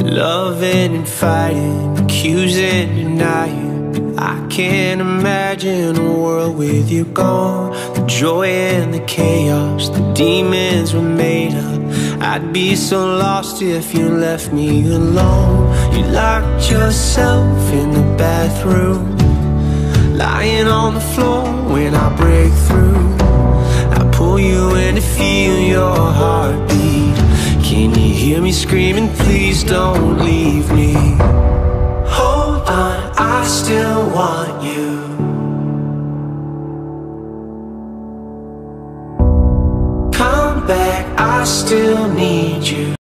Loving and fighting, accusing, denying. I can't imagine a world with you gone. The joy and the chaos, the demons were made up. I'd be so lost if you left me alone. You locked yourself in the bathroom, lying on the floor when I break through. I pull you in to feel your heartbeat. Can you hear me screaming, please don't leave me? Hold on, I still want you. Come back, I still need you.